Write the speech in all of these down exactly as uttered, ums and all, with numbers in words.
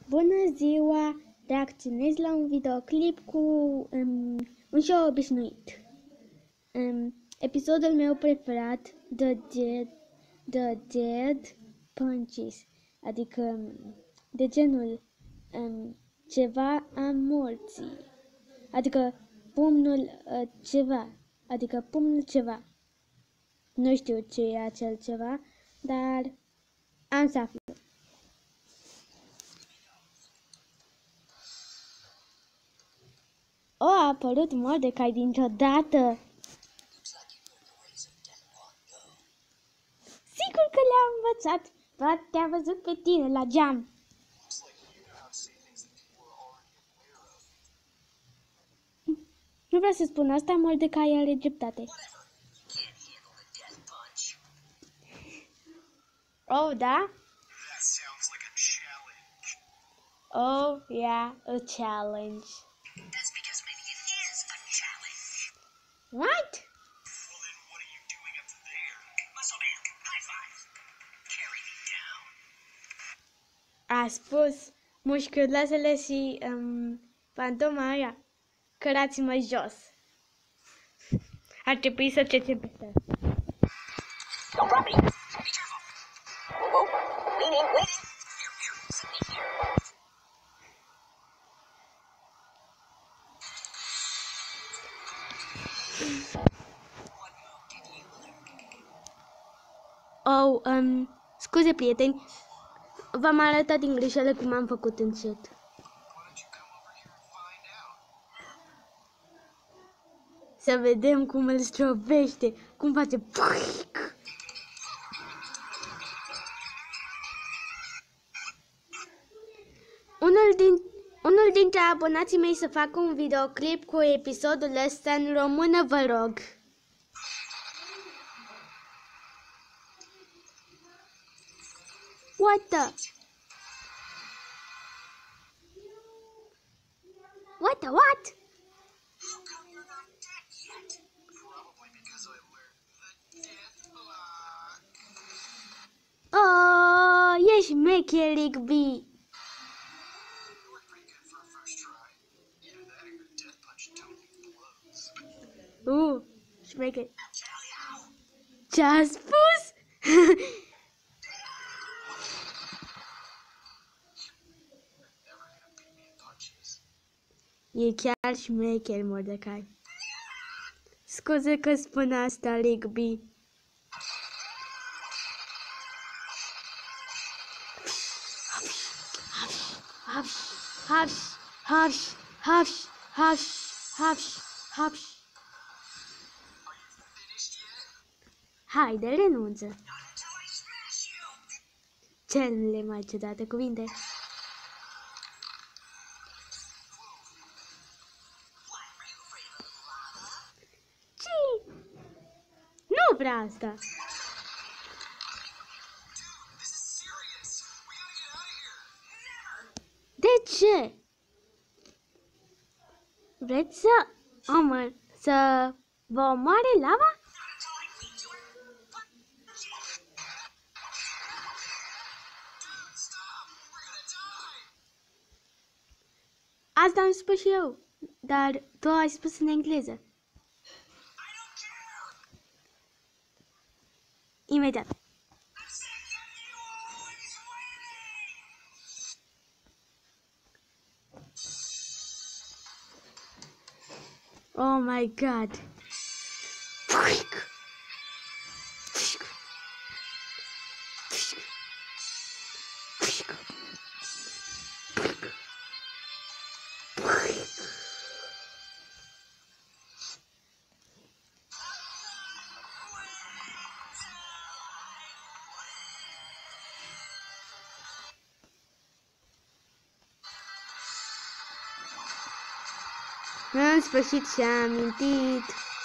Bună ziua! Reacționez la un videoclip cu um, un show obișnuit. Um, episodul meu preferat, The Dead, The Dead Punches, adică de genul um, ceva a morții, adică pumnul uh, ceva, adică pumnul ceva. Nu știu ce e acel ceva, dar am să aflu. O, a apărut Mordecai dintr-o dată! Sigur că le-a învățat! Doar te-a văzut pe tine la geam! Nu vreau să spun asta, Mordecai are dreptate. Oh, da? Oh, yeah, a challenge. That's because maybe it is a challenge. What? Well, then what are you doing up there? Muscle man, high five. Carry me down. A spus mușchiuloasele și um, fantoma aia. Cărați-mă jos. Ar trebui să trecem peste asta. Don't drop me. Be careful. Whoa, whoa. Lean in, lean in. Here, here. Sit me here. What move did you learn? Oh, um, scuze, prieteni. V-am arătat din greșeală cum am făcut în chat. Why don't you come over here and find out? Să vedem cum îl strobește, cum face. Unul, din, unul dintre abonații mei să facă un videoclip cu episodul ăsta în română, vă rog. What the? What the what? How come you're not dead yet? Probably because I learned the death block. Oh, ești mecher, Rigby. You were pretty good for a first try. Either that or your death punch totally blows. Uh, șmecher. I'll tell you. Ce-a spus? You're never gonna beat me in punches. E chiar șmecher, Mordecai. Scuze că spun asta, Rigby. Hapș, hapș, hapș, hapș, hapș, hapș, hapș. Are you finished yet? Haide, renunță. Not until I smash you. Cele mai ciudate cuvinte. What? Are you afraid of lava? Ce? Nu prea asta. Dude, this is serious. We gotta get out of here. Never. De ce? Vreți să omor, să vă omoare lava? Not until I beat you in punches. Dude, stop. We're gonna die. Asta am spus și eu, dar tu ai spus în engleză. I don't care. Imediat. I'm sick of you always winning. Oh my god. În sfârșit și-a amintit. You got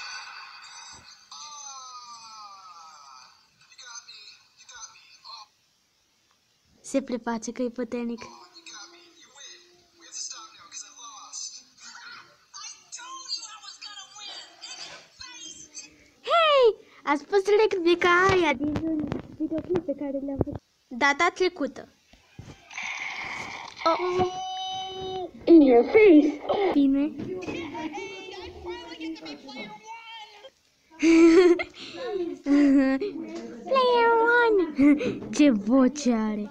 me. You got me. Oh, Se preface că e puternic. you got me. You win. We have to stop now because I lost. I told you I was gonna win. In your face. Hei! A spus replica aia din videoclip pe care le-am făcut data trecută. Oh, In your face. bine. Player one. Ce voce are.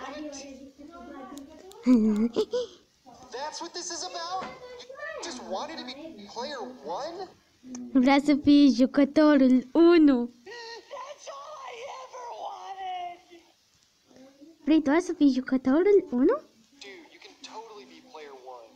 That's what this is about? You just wanted to be player one? Vrea să fie jucătorul unu. That's all I ever wanted! Vrei doar să fii jucătorul unu? Dude, you can totally be player one.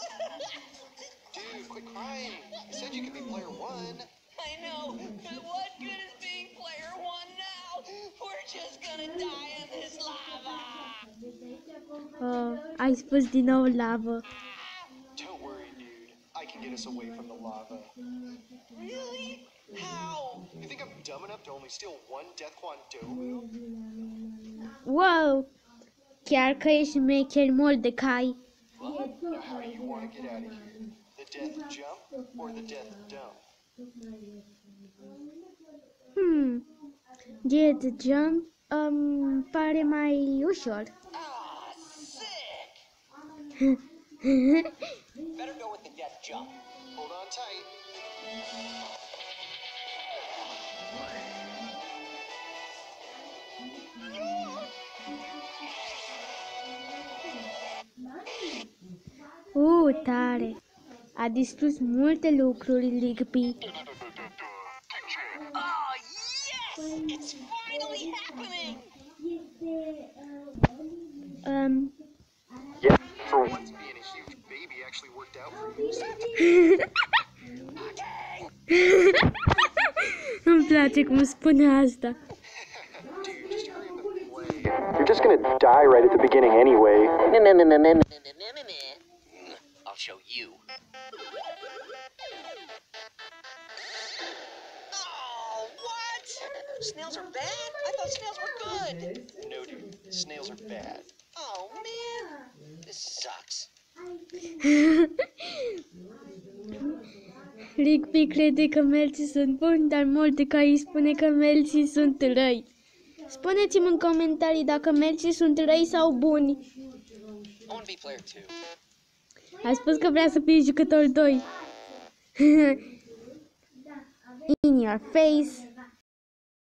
Dude, quit crying. I said you could be player one. I know, but what good is being player one now? We're just gonna die in this lava. Oh, ai spus din nou lavă. Don't worry, dude. I can get us away from the lava. Really? How? You think I'm dumb enough to only steal one Death Quandomu? Wow! Chiar că ești mecher Mordecai. Well, now how do you want to get out of here? The death jump or the death dump? Hmm. Death jump um, pare mai ușor. Ah, sick! Better go with the death jump. Hold on tight. Uh, tare. A distrus multe lucruri, Rigby. Oh, yes! It's finally happening! Um, Yeah, for once being a huge baby actually worked out for you. îmi place cum spune asta. Dude, just hurry up and play. You're just gonna die right at the beginning anyway. I'll show you. Oh, what? Snails are bad? I thought snails were good. No, dude. Snails are bad. Oh, man. This sucks. Rigby crede că melții sunt buni, dar Mordecai îi spune că melții sunt răi. Spuneți-mi în comentarii dacă melții sunt răi sau buni. I want to be player two. A spus că vrea să fie jucător doi. In your face.